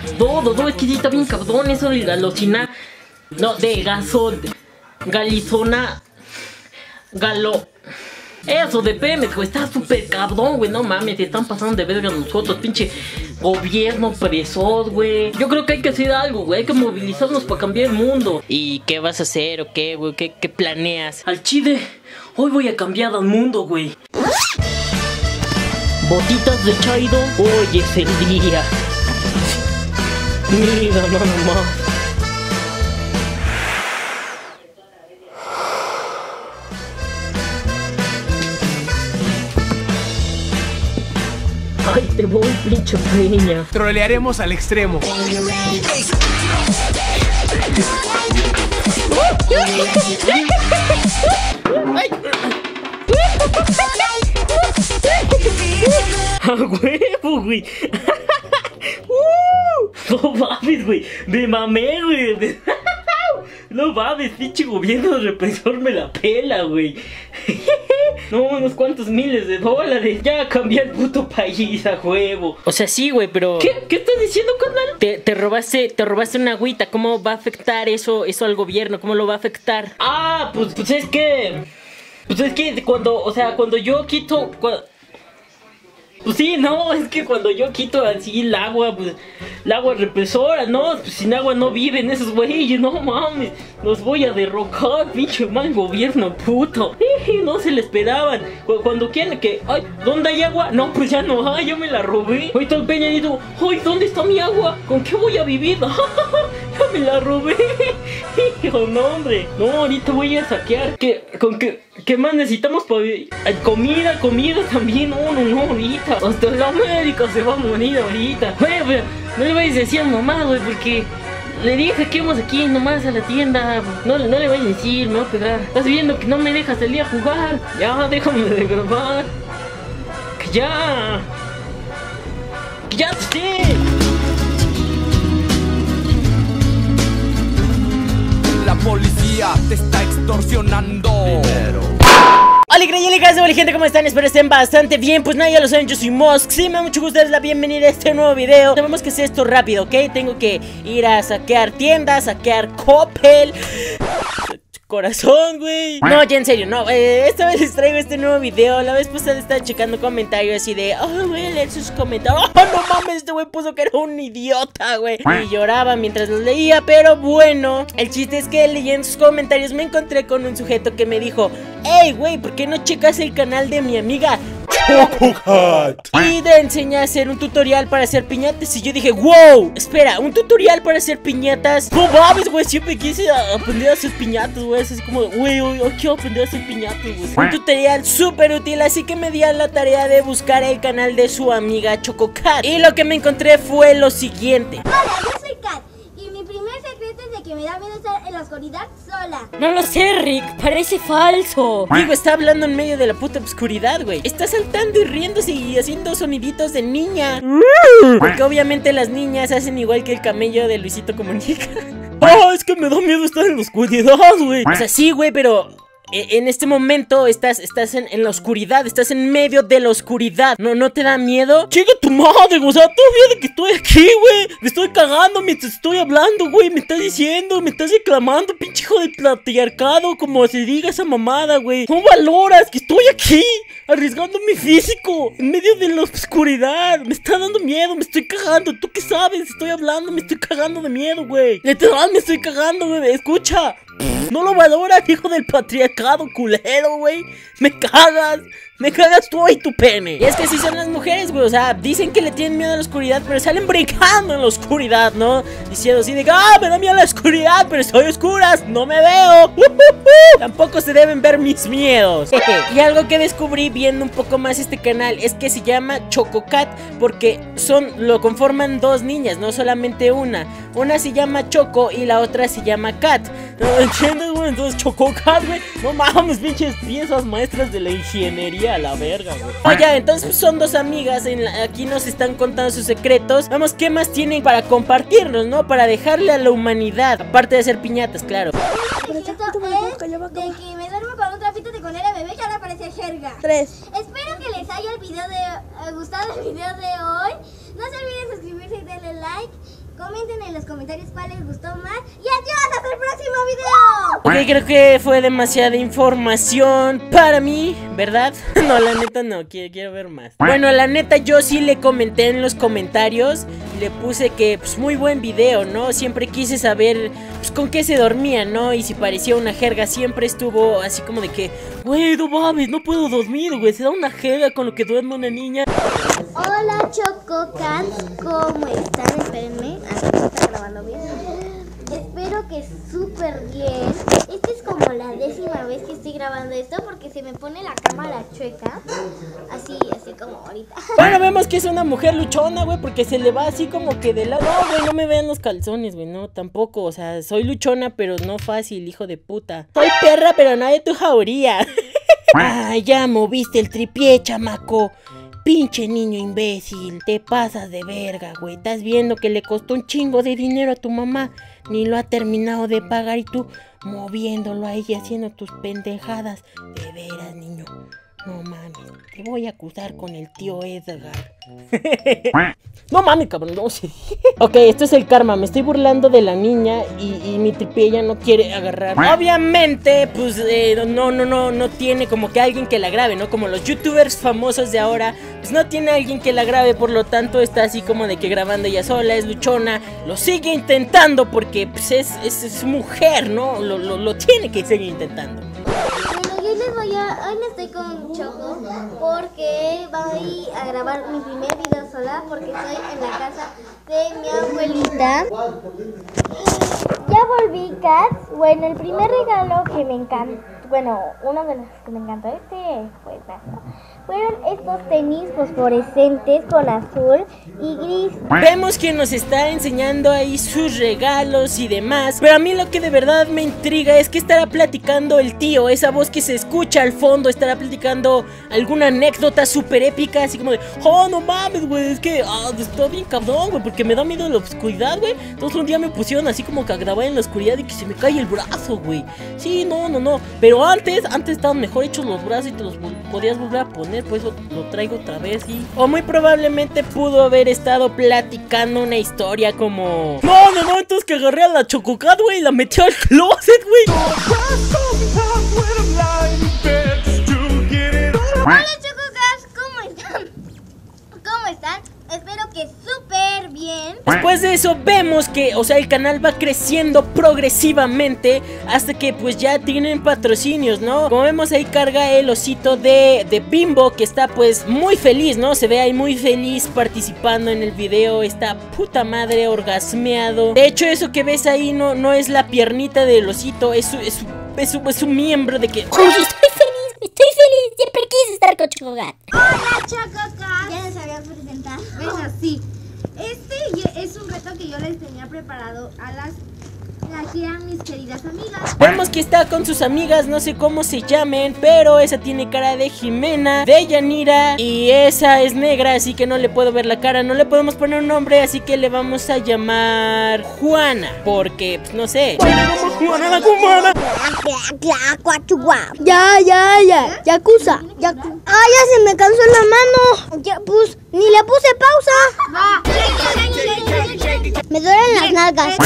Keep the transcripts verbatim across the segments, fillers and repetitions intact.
Todo, todo, es que sí está bien cabrón eso de galocina. No, de gasol. Galizona. Galo. Eso de Pemex, güey, está súper cabrón, güey, no mames, te están pasando de verga a nosotros, pinche gobierno opresor, güey. Yo creo que hay que hacer algo, güey, hay que movilizarnos para cambiar el mundo. ¿Y qué vas a hacer o qué, güey? ¿Qué, qué planeas? Al chile, hoy voy a cambiar al mundo, güey. Botitas de Chairo, hoy es el día. Mira, no, no más. Ay, te voy, pinche peña. Trolearemos al extremo. ¡A huevo, güey! No mames, güey. Me mamé, güey. No mames, pinche gobierno represor me la pela, güey. No, unos cuantos miles de dólares. Ya cambié el puto país, a huevo. O sea, sí, güey, pero... ¿Qué? ¿Qué estás diciendo, carnal? Te, te robaste, te robaste una agüita. ¿Cómo va a afectar eso, eso al gobierno? ¿Cómo lo va a afectar? Ah, pues, pues es que... Pues es que cuando, o sea, cuando yo quito... Cuando... Pues sí, no, es que cuando yo quito así el agua, pues, el agua represora, no, pues sin agua no viven esos güeyes, no mames, los voy a derrocar, pinche mal gobierno, puto. No se le esperaban, cuando quieren que, ay, ¿dónde hay agua? No, pues ya no hay, yo me la robé. Ahorita el Peña dijo, ay, ¿dónde está mi agua? ¿Con qué voy a vivir? Ya me la robé. Hijo, no, hombre, no, ahorita voy a saquear. ¿Qué, con qué, qué más necesitamos para vivir? Comida, comida también, no, no, no, ahorita. Hasta la médica se va a morir ahorita. Güey, pero no le vayas a decir a mamá, güey, porque le dije que íbamos aquí nomás a la tienda. No, no le vayas a decir, me va a pegar. Estás viendo que no me dejas salir a jugar. Ya, déjame de grabar. Que ya. Que ya esté. La policía te está extorsionando. Dinero. Hola, Creyeligas, hola gente, ¿cómo están? Espero estén bastante bien. Pues nada, ya lo saben, yo soy Mosk. Sí, me da mucho gusto darles la bienvenida a este nuevo video. Tenemos que hacer esto rápido, ¿ok? Tengo que ir a saquear tiendas, saquear Coppel. Corazón, güey. No, ya en serio, no, eh, esta vez les traigo este nuevo video. La vez pasada estaba checando comentarios así de, oh, voy a leer sus comentarios. Oh, no mames, este güey puso que era un idiota, güey. Y lloraba mientras los leía, pero bueno, el chiste es que leyendo sus comentarios me encontré con un sujeto que me dijo, hey, güey, ¿por qué no checas el canal de mi amiga Chococat? Y te enseña a hacer un tutorial para hacer piñatas. Y yo dije, wow, espera, un tutorial para hacer piñatas. No mames, güey, siempre quise aprender a hacer piñatas, güey. Es como, güey, yo quiero aprender a hacer piñatas, güey. Un tutorial súper útil, así que me di a la tarea de buscar el canal de su amiga Chococat. Y lo que me encontré fue lo siguiente. Hola, yo soy Kat. Y mi primer secreto es de que me da miedo estar en la oscuridad sola. No lo sé, Rick, parece falso. Digo, está hablando en medio de la puta oscuridad, güey. Está saltando y riéndose y haciendo soniditos de niña. Porque obviamente las niñas hacen igual que el camello de Luisito Comunica. Ah, es que me da miedo estar en la oscuridad, güey. O sea, sí, güey, pero... en este momento estás, estás en, en la oscuridad, estás en medio de la oscuridad. ¿No, no te da miedo? Chica tu madre, o sea, todavía de que estoy aquí, güey. Me estoy cagando mientras estoy hablando, güey. Me estás diciendo, me estás reclamando, pinche hijo del patriarcado, como se diga esa mamada, güey. ¿Cómo valoras que estoy aquí, arriesgando mi físico en medio de la oscuridad? Me está dando miedo, me estoy cagando. ¿Tú qué sabes? Estoy hablando, me estoy cagando de miedo, güey. Literal, me estoy cagando, güey. Escucha. No lo valoras, hijo del patriarcado culero, güey. Me cagas. Me cagas tú y tu pene. Y es que así son las mujeres, güey. O sea, dicen que le tienen miedo a la oscuridad, pero salen brincando en la oscuridad, ¿no? Diciendo así de, ah, me da miedo a la oscuridad, pero estoy a oscuras, no me veo. uh, uh, uh. Tampoco se deben ver mis miedos. Y algo que descubrí viendo un poco más este canal es que se llama Chococat, porque son, lo conforman dos niñas, no solamente una. Una se llama Choco y la otra se llama Cat. ¿No entiendes, güey? Entonces Chococat, güey. No mames, pinches piezas maestras de la ingeniería a la verga, güey. Oye, entonces son dos amigas, en la, aquí nos están contando sus secretos. Vamos, ¿qué más tienen para compartirnos, no? Para dejarle a la humanidad, aparte de hacer piñatas, claro. El secreto es de que me duermo con un trapito de cuando era bebé y ahora parece jerga. Tres. Espero que les haya el video de, eh, gustado el video de hoy. No se olviden suscribirse y darle like. Comenten en los comentarios cuál les gustó más. Y adiós, hasta el próximo video. Ok, creo que fue demasiada información para mí, ¿verdad? No, la neta no, quiero, quiero ver más. Bueno, la neta yo sí le comenté en los comentarios. Le puse que, pues, muy buen video, ¿no? Siempre quise saber, pues, con qué se dormía, ¿no? Y si parecía una jerga, siempre estuvo así como de que, güey, no mames, no puedo dormir, güey. Se da una jerga con lo que duerme una niña. Hola, Chococats, ¿cómo están? Espérenme, a ver si está grabando bien. Espero que súper bien. Esta es como la décima vez que estoy grabando esto porque se me pone la cámara chueca. Así, así como ahorita. Bueno, vemos que es una mujer luchona, güey, porque se le va así como que de lado. No, güey, no me vean los calzones, güey, no, tampoco. O sea, soy luchona, pero no fácil, hijo de puta. Soy perra, pero no de tu jauría. Ah, ya moviste el tripié, chamaco. Pinche niño imbécil, te pasas de verga, güey. Estás viendo que le costó un chingo de dinero a tu mamá, ni lo ha terminado de pagar y tú moviéndolo ahí y haciendo tus pendejadas. De veras, niño, no mames, te voy a acusar con el tío Edgar. No mames, cabrón, no sé. Ok, esto es el karma, me estoy burlando de la niña y, y mi tripié ya no quiere agarrar. Obviamente, pues, eh, no, no, no, no tiene como que alguien que la grabe, ¿no? Como los youtubers famosos de ahora, pues no tiene alguien que la grabe, por lo tanto está así como de que grabando ella sola, es luchona. Lo sigue intentando porque, pues, es, es, es mujer, ¿no? Lo, lo, lo tiene que seguir intentando. Bueno, yo les voy a... Hoy no estoy con Choco porque voy a grabar mi primer video sola porque estoy en la casa de mi abuelita. Ya volví, Cats. Bueno, el primer regalo que me encantó, bueno, uno de los que me encantó, este fue nada, fueron estos tenis fosforescentes con azul y gris. Vemos que nos está enseñando ahí sus regalos y demás, pero a mí lo que de verdad me intriga es que estará platicando el tío, esa voz que se escucha al fondo, estará platicando alguna anécdota súper épica, así como de, oh, no mames, güey, es que, ah, estoy bien cabrón, güey, porque me da miedo la oscuridad, güey. Entonces un día me pusieron así como que a grabar en la oscuridad y que se me cae el brazo, güey. Sí, no, no, no, pero antes, antes estaban mejor hechos los brazos y te los podías volver a poner, pues lo, lo traigo otra vez y... O muy probablemente pudo haber estado platicando una historia como... No, no, no, entonces que agarré a la Chococat, güey, y la metí al closet, güey. Hola, Chococats, ¿cómo están? ¿Cómo están? Espero que súper bien. Después de eso vemos que, o sea, el canal va creciendo progresivamente hasta que pues ya tienen patrocinios, ¿no? Como vemos ahí carga el osito de, de Bimbo, que está pues muy feliz, ¿no? Se ve ahí muy feliz participando en el video, está puta madre orgasmeado. De hecho, eso que ves ahí no, no es la piernita del osito, es su, es su, es su, es su miembro de que... Uy, estoy feliz, estoy feliz, siempre quise estar con Chococat. Hola, Chococats. Ya nos sabías presentar. Bueno, sí. Este es un reto que yo les tenía preparado a las... aquí a mis queridas amigas. Vemos que está con sus amigas, no sé cómo se llamen, pero esa tiene cara de Jimena, de Yanira, y esa es negra, así que no le puedo ver la cara, no le podemos poner un nombre, así que le vamos a llamar Juana, porque, pues, no sé. Juana, la Juana. Ya, ya, ya, Yakuza, ya. Ah, ya se me cansó la mano. Ya, pues, ni le puse pausa. Va. Me duelen las nalgas.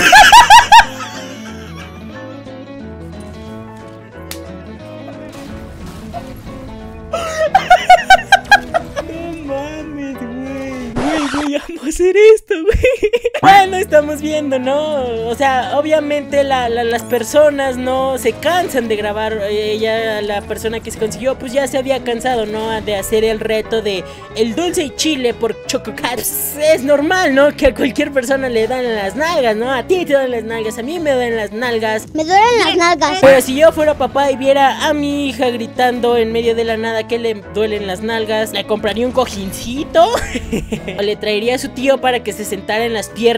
No mames, güey. Güey, voy a hacer esto, güey. Bueno, estamos viendo, ¿no? O sea, obviamente la, la, las personas no se cansan de grabar. Ella, la persona que se consiguió, pues ya se había cansado, ¿no? De hacer el reto de el dulce y chile por Chococat. Es normal, ¿no? Que a cualquier persona le dan en las nalgas, ¿no? A ti te dan las nalgas, a mí me dan las nalgas. Me duelen las nalgas. Pero si yo fuera papá y viera a mi hija gritando en medio de la nada que le duelen las nalgas, le compraría un cojincito o le traería a su tío para que se sentara en las piernas.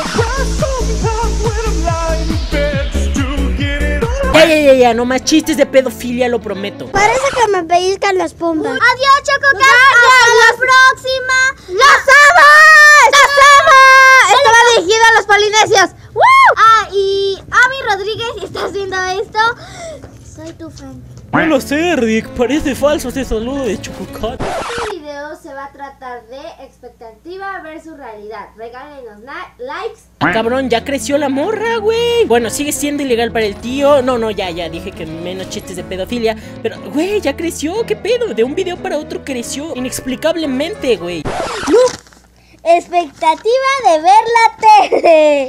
Ya, ya, ya, ya, no más chistes de pedofilia, lo prometo. Parece que me pellizcan las pompas. Adiós, Chococats. Hasta la próxima. ¡Las amas! ¡Las amas! Esto va dirigido a los polinesios. ¡Woo! Ah, y Ami Rodríguez, si estás viendo esto, soy tu fan. No lo sé, Rick, parece falso ese saludo de Chococat. Este video video se va a tratar de expectativa versus realidad. Regálenos likes. Ah, cabrón, ya creció la morra, güey. Bueno, sigue siendo ilegal para el tío. No, no, ya, ya, dije que menos chistes de pedofilia. Pero, güey, ya creció, ¿qué pedo? De un video para otro creció inexplicablemente, güey. Expectativa de ver la tele.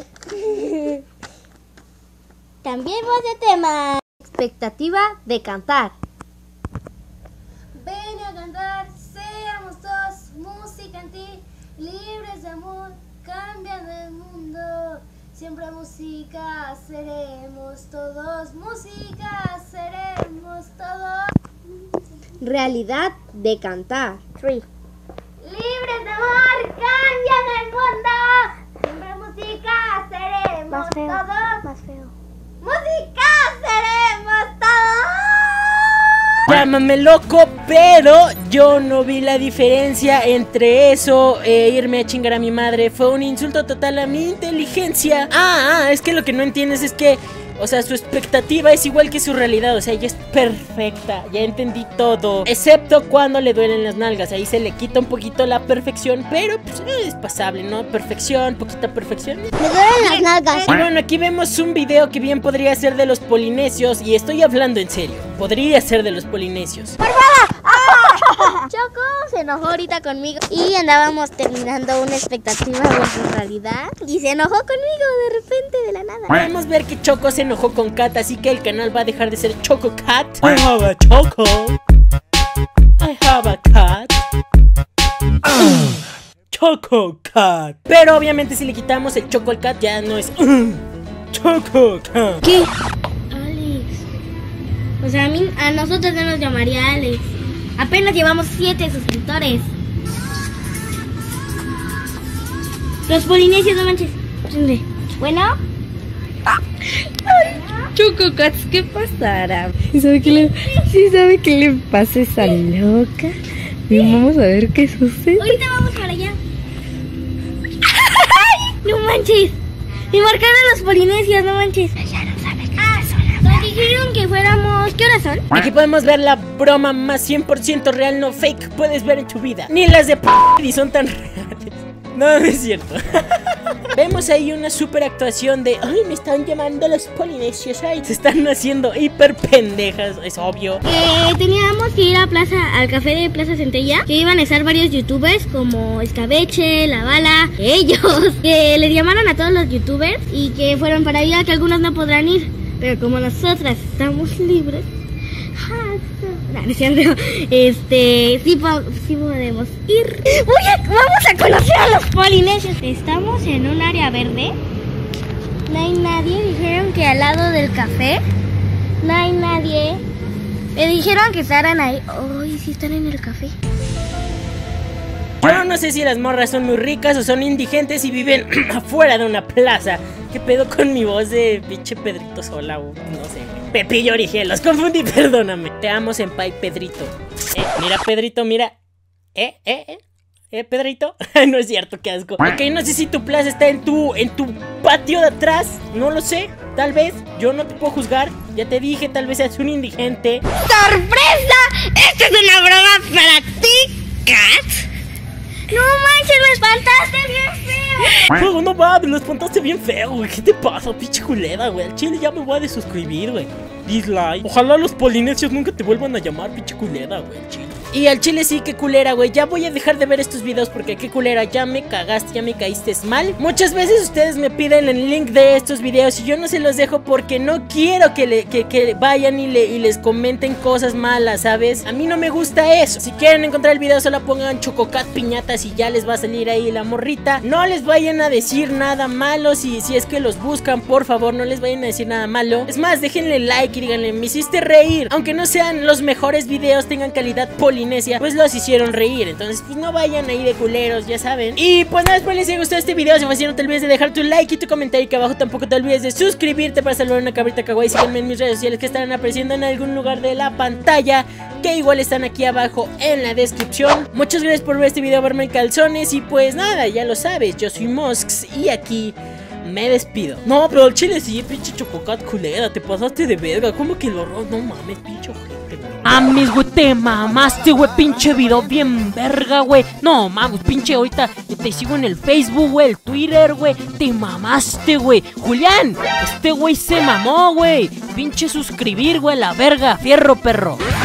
Cambiemos de tema. Expectativa de cantar. Ven a cantar, seamos dos, música en ti, libres de amor, cambiando el mundo. Siempre música seremos todos, música seremos todos. Realidad de cantar. Three. Libres de amor, cambian el mundo. Siempre música seremos Más feo. todos. Más feo. Música seremos todos. Llámame loco, pero yo no vi la diferencia entre eso e irme a chingar a mi madre. Fue un insulto total a mi inteligencia. Ah, ah, es que lo que no entiendes es que, o sea, su expectativa es igual que su realidad. O sea, ella es perfecta, ya entendí todo. Excepto cuando le duelen las nalgas. Ahí se le quita un poquito la perfección, pero pues es pasable, ¿no? Perfección, poquita perfección. Me duelen las nalgas. Y bueno, aquí vemos un video que bien podría ser de los polinesios. Y estoy hablando en serio, podría ser de los polinesios. Choco se enojó ahorita conmigo y andábamos terminando una expectativa versus realidad y se enojó conmigo de repente de la nada. Podemos ver que Choco se enojó con Cat, así que el canal va a dejar de ser Choco Cat. I have a Choco. I have a cat. Choco Cat. Pero obviamente si le quitamos el Choco al Cat ya no es Choco Cat. ¿Qué? Alex. O sea, a mí, a nosotros no nos llamaría Alex. Apenas llevamos siete suscriptores. Los polinesios, no manches. Bueno. Choco Cats, ¿qué pasará? ¿Sí sabe qué le, ¿sí sabe qué le pasa a esa loca? Bien, vamos a ver qué sucede. Ahorita vamos para allá. No manches. Me marcaron los polinesios, no manches. Ya no saben qué ah, nos dijeron que fuéramos... ¿Qué horas son? Aquí podemos ver la broma más cien por ciento real, no fake, puedes ver en tu vida. Ni las de p*** y son tan reales. No, no es cierto. Vemos ahí una super actuación de... Ay, me están llamando los polinesios. Ay, se están haciendo hiper pendejas, es obvio. Eh, teníamos que ir a plaza, al café de Plaza Centella, que iban a estar varios youtubers como Escabeche, La Bala, ellos, que les llamaron a todos los youtubers y que fueron para allá, que algunos no podrán ir, pero como nosotras estamos libres, no, no es cierto, este, sí, po sí podemos ir. Voy a, vamos a conocer a los polinesios. Estamos en un área verde, no hay nadie, dijeron que al lado del café, no hay nadie. Me dijeron que estarán ahí. Ay, sí están en el café. Yo no sé si las morras son muy ricas o son indigentes y viven afuera de una plaza. ¿Qué pedo con mi voz de pinche Pedrito Sola? O no sé. Pepillo Origel, los confundí, perdóname. Te amo, senpai Pedrito. Eh, mira, Pedrito, mira. Eh, eh, eh. Eh, Pedrito. No es cierto, qué asco. Ok, no sé si tu plaza está en tu, en tu patio de atrás. No lo sé. Tal vez. Yo no te puedo juzgar. Ya te dije, tal vez seas un indigente. ¡Sorpresa! ¡Esta es una broma para ti, Cat! ¡No manches, me espantaste bien feo! Juego, no mames, lo espantaste bien feo, güey. ¿Qué te pasa, pinche culera, güey? Al chile ya me voy a desuscribir, güey. Dislike. Ojalá los polinesios nunca te vuelvan a llamar, pinche culera, güey. Chile. Y al chile sí, qué culera, güey. Ya voy a dejar de ver estos videos porque qué culera, ya me cagaste, ya me caíste mal. Muchas veces ustedes me piden el link de estos videos y yo no se los dejo porque no quiero que, le, que, que vayan y, le, y les comenten cosas malas, ¿sabes? A mí no me gusta eso. Si quieren encontrar el video, solo pongan Chococat Piñatas y ya les va a salir ahí la morrita. No les vayan a decir nada malo. Si, si es que los buscan, por favor, no les vayan a decir nada malo. Es más, déjenle like y díganle, me hiciste reír. Aunque no sean los mejores videos, tengan calidad polinésica, pues los hicieron reír. Entonces pues no vayan ahí de culeros, ya saben. Y pues nada, espero les haya gustado este video. Si fue así, no te olvides de dejar tu like y tu comentario aquí abajo. Tampoco te olvides de suscribirte para saludar a una cabrita kawaii. Síganme en mis redes sociales que estarán apareciendo en algún lugar de la pantalla, que igual están aquí abajo en la descripción. Muchas gracias por ver este video, verme en calzones. Y pues nada, ya lo sabes, yo soy Mosks y aquí me despido. No, pero el chile sí, pinche Chococat culera, te pasaste de verga. ¿Cómo que el horror? No mames, pinche ojete, güey. Amis, güey, te mamaste, güey, pinche video bien verga, güey. No, mames, pinche, ahorita te sigo en el Facebook, güey, el Twitter, güey. Te mamaste, güey. Julián, este güey se mamó, güey. Pinche suscribir, güey, la verga, fierro, perro.